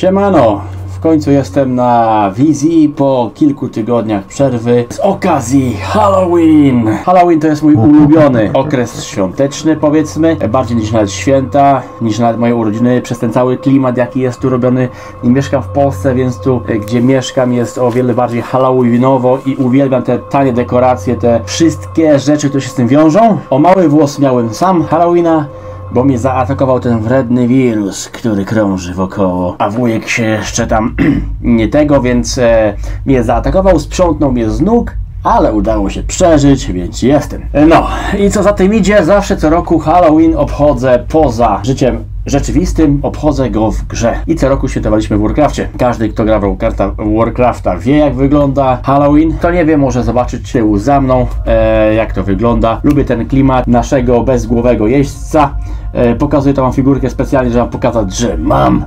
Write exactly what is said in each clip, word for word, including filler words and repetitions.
Siemano! W końcu jestem na wizji po kilku tygodniach przerwy z okazji Halloween. Halloween to jest mój ulubiony okres świąteczny, powiedzmy, bardziej niż nawet święta, niż nawet moje urodziny, przez ten cały klimat, jaki jest tu robiony. Nie mieszkam w Polsce, więc tu, gdzie mieszkam, jest o wiele bardziej halloweenowo i uwielbiam te tanie dekoracje, te wszystkie rzeczy, które się z tym wiążą. O mały włos miałem sam Halloweena, bo mnie zaatakował ten wredny wirus, który krąży wokoło, a wujek się jeszcze tam nie tego, więc e, mnie zaatakował, sprzątnął mnie z nóg, ale udało się przeżyć, więc jestem. No i co za tym idzie, zawsze co roku Halloween obchodzę poza życiem rzeczywistym, obchodzę go w grze. I co roku świętowaliśmy w Warcrafcie. Każdy, kto gra w Warcrafta, wie, jak wygląda Halloween. Kto nie wie, może zobaczyć tyłu za mną, e, jak to wygląda. Lubię ten klimat naszego bezgłowego jeźdźca. E, pokazuję to, mam figurkę specjalnie, żeby wam pokazać, że mam.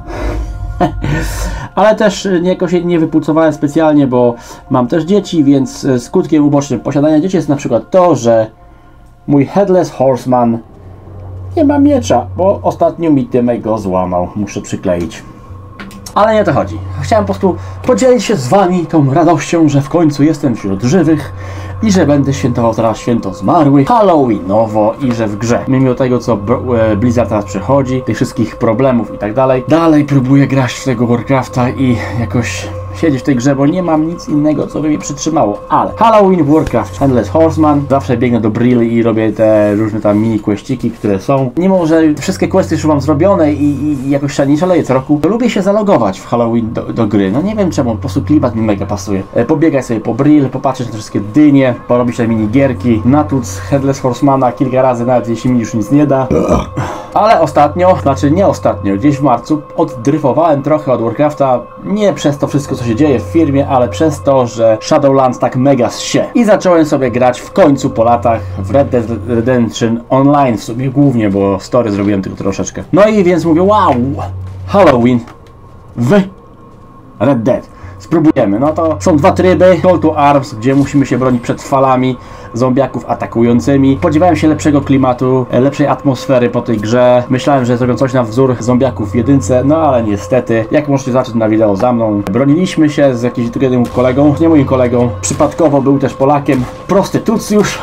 Ale też jakoś nie wypulcowałem specjalnie, bo mam też dzieci, więc skutkiem ubocznym posiadania dzieci jest na przykład to, że mój Headless Horseman nie ma miecza, bo ostatnio mi Tymek go złamał. Muszę przykleić. Ale nie o to chodzi. Chciałem po prostu podzielić się z wami tą radością, że w końcu jestem wśród żywych i że będę świętował teraz święto zmarłych, Halloweenowo i że w grze. Mimo tego, co Blizzard teraz przechodzi, tych wszystkich problemów i tak dalej, dalej próbuję grać w tego Warcrafta i jakoś siedzieć w tej grze, bo nie mam nic innego, co by mnie przytrzymało. Ale Halloween, Warcraft, Headless Horseman, zawsze biegnę do Brilli i robię te różne tam mini questyki, które są. Mimo że wszystkie questy już mam zrobione i, i, i jakoś nie szaleję co roku, to lubię się zalogować w Halloween do, do gry. No nie wiem czemu, po prostu klimat mi mega pasuje. E, pobiegać sobie po Brill, popatrzeć na te wszystkie dynie, porobić te mini gierki, natłuc Headless Horsemana kilka razy, nawet jeśli mi już nic nie da. Ale ostatnio, znaczy nie ostatnio, gdzieś w marcu oddryfowałem trochę od Warcrafta, nie przez to wszystko, co się dzieje w firmie, ale przez to, że Shadowlands tak mega zsie. I zacząłem sobie grać w końcu po latach w Red Dead Redemption Online, w sumie głównie, bo story zrobiłem tylko troszeczkę. No i więc mówię, wow, Halloween w Red Dead. Spróbujemy. No to są dwa tryby. Call to Arms, gdzie musimy się bronić przed falami zombiaków atakującymi. Spodziewałem się lepszego klimatu, lepszej atmosfery po tej grze. Myślałem, że zrobią coś na wzór zombiaków w jedynce, no ale niestety, jak możecie zobaczyć na wideo za mną, broniliśmy się z jakimś jednym kolegą, nie moim kolegą, przypadkowo był też Polakiem, prostytucjusz.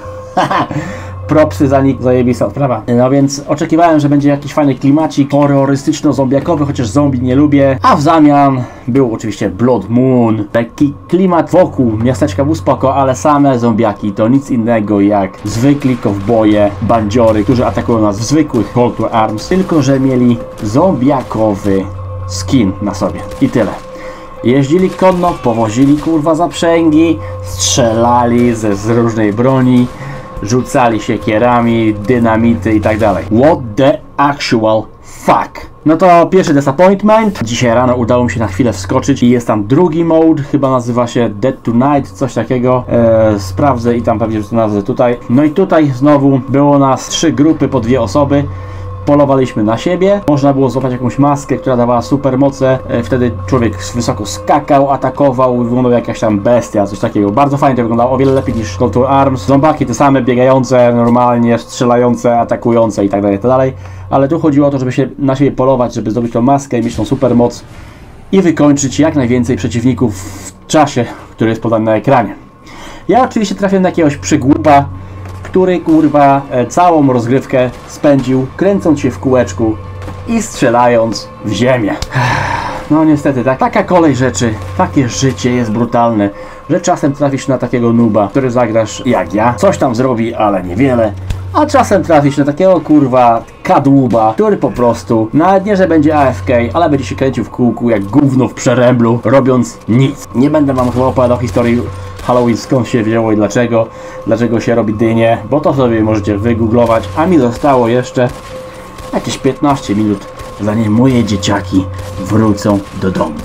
Propsy za nich, zajebista sprawa. No więc oczekiwałem, że będzie jakiś fajny klimacik horrorystyczno-zombiakowy, chociaż zombie nie lubię. A w zamian był oczywiście Blood Moon. Taki klimat wokół miasteczka był spoko, ale same zombiaki to nic innego jak zwykli kowboje, bandziory, którzy atakują nas w zwykłych Call to Arms, tylko że mieli zombiakowy skin na sobie. I tyle. Jeździli konno, powozili kurwa zaprzęgi, strzelali ze z różnej broni, rzucali się siekierami, dynamity i tak dalej. What the actual fuck? No to pierwszy disappointment. Dzisiaj rano udało mi się na chwilę wskoczyć i jest tam drugi mode, chyba nazywa się Dead Tonight, coś takiego. Eee, sprawdzę i tam pewnie to nazwę tutaj. No i tutaj znowu było nas trzy grupy po dwie osoby. Polowaliśmy na siebie, można było złapać jakąś maskę, która dawała super moce, e, wtedy człowiek wysoko skakał, atakował, wyglądał jakaś tam bestia, coś takiego. Bardzo fajnie to wyglądało, o wiele lepiej niż Call to Arms. Zombaki te same, biegające, normalnie, strzelające, atakujące i tak dalej, tak dalej. Ale tu chodziło o to, żeby się na siebie polować, żeby zdobyć tą maskę i mieć tą super moc i wykończyć jak najwięcej przeciwników w czasie, który jest podany na ekranie. Ja oczywiście trafiłem na jakiegoś przygłupa, który kurwa e, całą rozgrywkę spędził kręcąc się w kółeczku i strzelając w ziemię. No niestety, tak, taka kolej rzeczy, takie życie jest brutalne, że czasem trafisz na takiego nuba, który zagrasz jak ja, coś tam zrobi, ale niewiele, a czasem trafisz na takiego kurwa kadłuba, który po prostu, nawet nie, że będzie A F K, ale będzie się kręcił w kółku jak gówno w przeręblu, robiąc nic. Nie będę wam chyba opowiadał historii Halloween, skąd się wzięło i dlaczego, dlaczego się robi dynię, bo to sobie możecie wygooglować, a mi zostało jeszcze jakieś piętnaście minut, zanim moje dzieciaki wrócą do domu.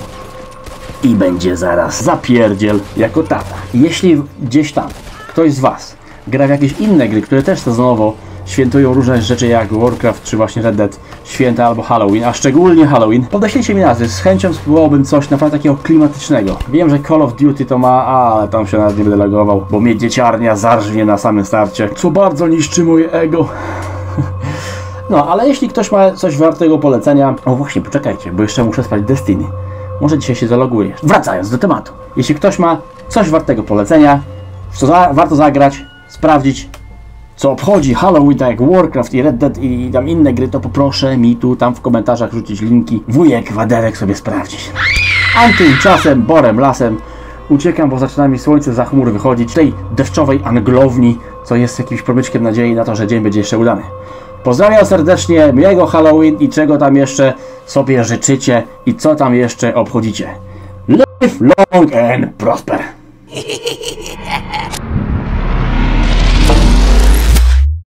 I będzie zaraz zapierdziel jako tata. Jeśli gdzieś tam ktoś z was gra w jakieś inne gry, które też sezonowo świętują różne rzeczy jak Warcraft czy właśnie Red Dead, święta albo Halloween, a szczególnie Halloween, podeślijcie mi nazwy, z chęcią spróbowałbym coś naprawdę takiego klimatycznego. Wiem, że Call of Duty to ma, ale tam się nawet nie będę logował, bo mnie dzieciarnia zarżnie na samym starcie, co bardzo niszczy moje ego. No, ale jeśli ktoś ma coś wartego polecenia... O właśnie, poczekajcie, bo jeszcze muszę spać Destiny. Może dzisiaj się zaloguję. Wracając do tematu. Jeśli ktoś ma coś wartego polecenia, to za, warto zagrać, sprawdzić, co obchodzi Halloween, tak jak Warcraft i Red Dead i tam inne gry, to poproszę mi tu, tam w komentarzach rzucić linki. Wujek Vaderek sobie sprawdzić. A tymczasem, borem, lasem uciekam, bo zaczyna mi słońce za chmur wychodzić, tej deszczowej anglowni, co jest jakimś promyczkiem nadziei na to, że dzień będzie jeszcze udany. Pozdrawiam serdecznie, miłego Halloween i czego tam jeszcze sobie życzycie i co tam jeszcze obchodzicie. Live long and prosper!